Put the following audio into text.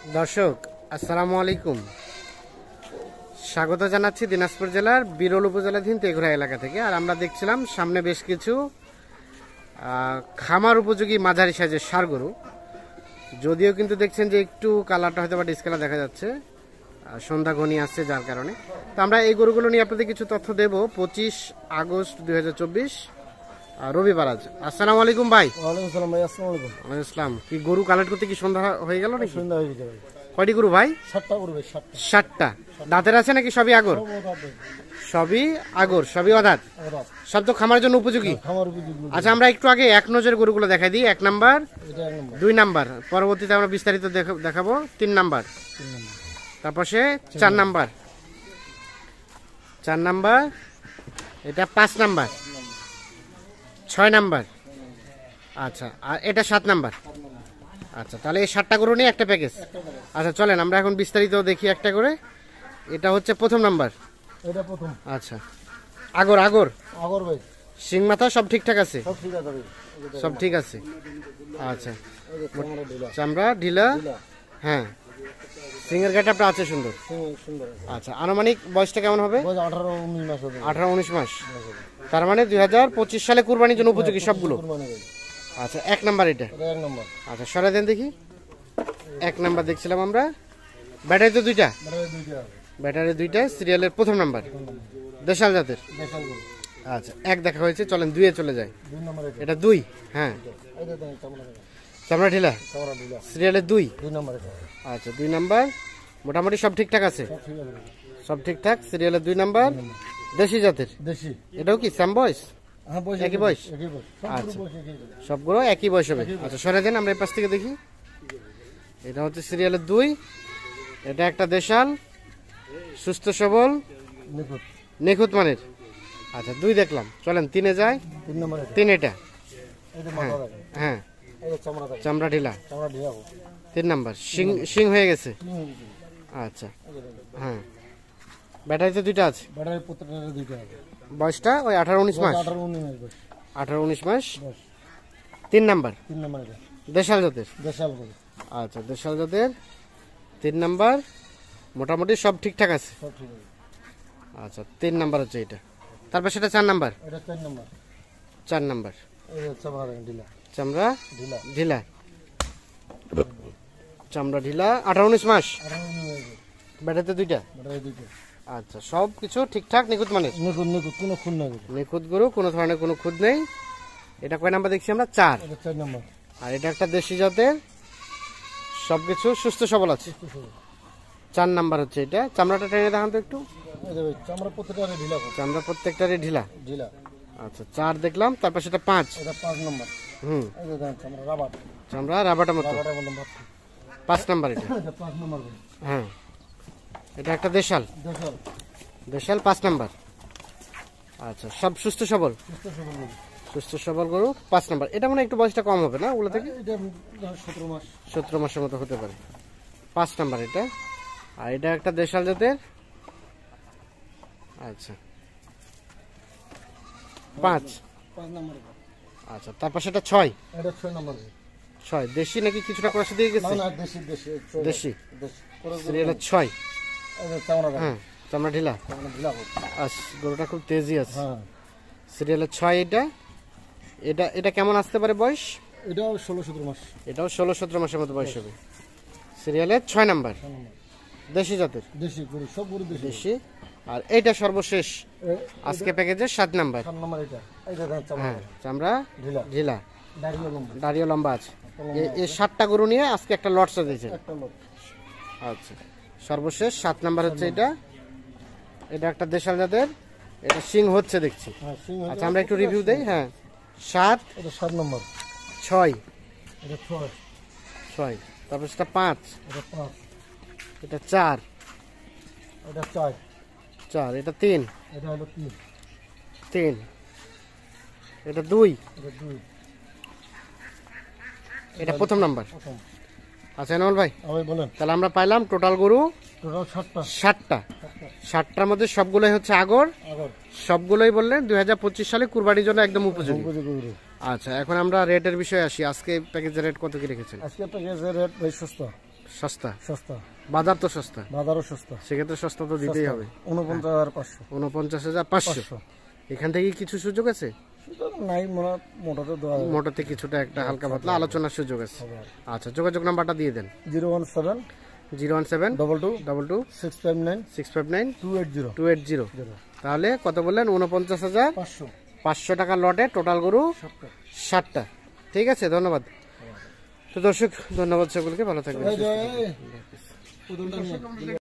দর্শক আসসালামু আলাইকুম, স্বাগত জানাচ্ছি দিনাজপুর জেলার বিরল উপজেলাধীন তেঘরা এলাকা থেকে। আর আমরা দেখছিলাম সামনে বেশ কিছু খামার উপযোগী মাঝারি সাইজের ষাঁড় গরু। যদিও কিন্তু দেখছেন যে একটু কালারটা হয়তো বা ডিসকালার দেখা যাচ্ছে, সন্ধ্যা ঘনিয়ে আসছে যার কারণে। তো আমরা এই গরুগুলো নিয়ে আপনাদের কিছু তথ্য দেব। 25 আগস্ট 2024 রবিবার আজ। আসসালামু আলাইকুম ভাই। ওয়ালাইকুম আসসালাম ভাই। আসসালামু আলাইকুম। ওয়ালাইকুম আসসালাম। কি গরু কালেক্ট করতে কি সন্ধ্যা হয়ে গেল নাকি? সন্ধ্যা হয়ে গেছে ভাই। কয়টি গরু ভাই? 7টা গরু ভাই। 7টা। দাঁতের আছে নাকি সবই আগর? সবই আগর, সবই অদাঁত, সব তো খামারের জন্য উপযোগী। আচ্ছা, আমরা একটু আগে এক নজর গরুগুলো দেখাই দিই। 1 নাম্বার, 2 নাম্বার, পরবর্তীতে আমরা বিস্তারিত দেখাবো 3 নাম্বার, তারপর সে 4 নাম্বার, 4 নাম্বার, এটা 5 নাম্বার, 6 নাম্বার, আচ্ছা, আর এটা 7 নাম্বার। আচ্ছা, তাহলে এই 7টা গরু নিয়ে একটা প্যাকেজ। আচ্ছা চলেন আমরা এখন বিস্তারিত দেখি একটা করে। এটা হচ্ছে প্রথম নাম্বার। এটা প্রথম। আচ্ছা, আগর আগর আগর ভাই। সিং মাথা সব ঠিকঠাক আছে? সব ঠিক আছে ভাই। সব ঠিক আছে। আচ্ছা, চামড়া ঢিলা। চামড়া ঢিলা, হ্যাঁ, সিংয়ের গেটআপটা আছে সুন্দর। সুন্দর। আচ্ছা, আনুমানিক বয়সটা কেমন হবে? 18-19 মাস হবে। 18-19 মাস। তার মানে 2025 সালে কুরবানির জন্য উপযোগী সবগুলো। আচ্ছা, 1 নাম্বার এটা। এটা 1 নাম্বার। আচ্ছা, সরে দেন দেখি। 1 নাম্বার দেখছিলাম আমরা। ব্যাটারি তো 2টা? ব্যাটারি 2টা, সিরিয়ালের প্রথম নাম্বার, দেশাল জাতের। দেশাল গরু। আচ্ছা, 1 দেখা হয়েছে, চলেন 2 এ চলে যায়। 2 নাম্বার এটা 2, হ্যাঁ, এটা দেন চামড়া ঢিলা। চামড়া ঢিলা, চামড়া ঢিলা। সিরিয়ালের 2। 2 নাম্বার এটা। আচ্ছা, 2 নাম্বার, মোটামুটি সব ঠিকঠাক আছে? সব ঠিক আছে। সব ঠিকঠাক, সিরিয়ালের 2 নাম্বার, দেশি জাতের। দেশি। এটাও কি সেম বয়স? হ্যাঁ, বয়স একই বয়স। একই বয়স। আচ্ছা, বয়স একই। সবগুলো একই বয়স হবে। আচ্ছা, সরে দেন, আমরা এই পাশ থেকে দেখি। এটা হচ্ছে সিরিয়ালের 2। এটা একটা দেশাল, সুস্থ সবল, নিখুঁত। নিখুঁত মানের। আচ্ছা, 2 দেখলাম, চলেন 3 এ যাই। 3 নাম্বার এটা। 3 এটা, এটা মাথা দেখেন। হ্যাঁ, এটা চামড়া দেখেন। চামড়া ঢিলা, চামড়া ঢিলা। 3 নাম্বার, সিং হয়ে গেছে। আচ্ছা, হ্যাঁ, ব্যাটারিতে 2টা আছে। ব্যাটারি প্রত্যেকটা 2টা আছে। বয়সটা ওই 18-19 মাস। 18-19 মাস বয়স। 18-19 মাস। বয়স। 3 নাম্বার, 3 নাম্বার এটা। দেশাল জাতের। দেশাল গরু। আচ্ছা, দেশাল জাতের 3 নাম্বার, মোটামুটি সব ঠিকঠাক আছে। সব ঠিক আছে। আচ্ছা, 3 নাম্বার হচ্ছে এটা। তারপর সেটা 4 নাম্বার। এটা 4 নাম্বার। 4 নাম্বার, এটা চামড়া দেখেন ঢিলা। চামড়া ঢিলা। ঢিলা, চামড়া ঢিলা, 18-19 মাস। 18-19 মাস। ব্যাটারিতে 2টা। ব্যাটারি 2টা। আচ্ছা, সব কিছু ঠিকঠাক, নিখুঁত মানের। নিখুঁত নিখুঁত, কোনো খুন নাই। নিখুঁত গরু, কোনো ধরনের কোনো খুঁত নেই। এটা কয় নাম্বার দেখছি আমরা? 4। এটা 4 নাম্বার। আর এটা একটা দেশি জাতের, সবকিছু সুস্থ সবল আছে। 4 নাম্বার হচ্ছে এটা। চামড়াটা টেনে দেখান তো একটু। এই যে চামড়া প্রত্যেকটা ঢিলা। চামড়া প্রত্যেকটারই ঢিলা। ঢিলা। আচ্ছা, 4 দেখলাম, তারপর সেটা 5। এটা 5 নাম্বার। হুম, এই যে দেখেন চামড়া রাবার। চামড়া রাবারটার মতো। রাবারের মতো ভর্তি। 5 নাম্বার এটা। এটা 5 নাম্বার। হ্যাঁ, এটা একটা দেশাল। দেশাল। দেশাল 5 নাম্বার। আচ্ছা, সব সুস্থ সবল। সুস্থ সবল গরু। সুস্থ সবল গরু 5 নাম্বার। এটা মানে একটু বয়সটা কম হবে না ওগুলো থেকে? এটা 17 মাস। 17 মাসের মতো হতে পারে। 5 নাম্বার এটা। আর এটা একটা দেশাল জাতের। আচ্ছা, 5 নাম্বার। আচ্ছা, তারপর সেটা 6। এটা 6 নাম্বার। 6 দেশি নাকি কিছুটা ক্রসে দিয়ে গেছে? না, দেশি দেশি। দেশি। দেশি। সিরিয়ালের 6। এটা চামড়া দেখেন। হ্যাঁ, চামড়া ঢিলা। চামড়া ঢিলা। গরুটা খুব তেজি আছে। হ্যাঁ, সিরিয়ালের 6 এটা। এটা এটা কেমন আসতে পারে বয়স? এটাও 16-17 মাস। এটাও 16-17 মাসের মতো বয়স হবে। সিরিয়ালের 6 নাম্বার, দেশি জাতের। দেশি গরু, সব গরু দেশি। দেশি। আর এইটা সর্বশেষ আজকে প্যাকেজের 7 নাম্বার। 7 নাম্বার এটা। এটা দেখেন চামড়া। হ্যাঁ, চামড়া ঢিলা। ঢিলা, দাড়িও লম্বা। দাড়িও লম্বা আছে। এই 7টা গরু নিয়ে আজকে একটা লট সাজিয়েছে। একটা লোক। আচ্ছা, সর্বশেষ 7 নাম্বার হচ্ছে এটা। এটা একটা দেশাল জাতের। এটা সিং হচ্ছে দেখছি। হ্যাঁ, সিং। আচ্ছা, আমরা একটু রিভিউ দেই। হ্যাঁ, 7, এটা 7 নাম্বার। 6, এটা 6। 6, তারপর সেটা 5, এটা 5। এটা 4, এটা 4। 4, এটা 3, এটা হলো 3। 3, এটা 2, এটা 2। এটা প্রথম নাম্বার। প্রথম। আচ্ছা এনামুল ভাই, আবার বলেন। তাহলে আমরা পাইলাম টোটাল গরু টোটাল 7টা। 7টা। 7টার মধ্যে সবগুলোই হচ্ছে আগর। আগর। সবগুলোই বললেন 2025 সালে কুরবানির জন্য একদম উপযোগী। গরু। আচ্ছা, এখন আমরা রেটের বিষয়ে আসি। আজকে প্যাকেজের রেট কত কি রেখেছেন? আজকে প্যাকেজের রেট ভাই সস্তা। সস্তা, সস্তা, বাজার তো সস্তা, বাজারও সস্তা। সেক্ষেত্রে সস্তা তো দিতেই হবে। 49,500। 49,500। এখান থেকে কিছু সুযোগ আছে? সুতরাং নাই, মোটাতে দেওয়া হবে। মোটরতে কিছুটা একটা হালকা পাতলা আলোচনার সুযোগ আছে। আচ্ছা, যোগাযোগ নাম্বারটা দিয়ে দেন। 017 017 22 22 659 659 280 280। তাহলে কত বললেন? 49,500 500 টাকা লটে টোটাল গরু 70। 60টা। ঠিক আছে, ধন্যবাদ। তো দর্শক, ধন্যবাদ সকলকে, ভালো থাকবেন। এই যে, এই,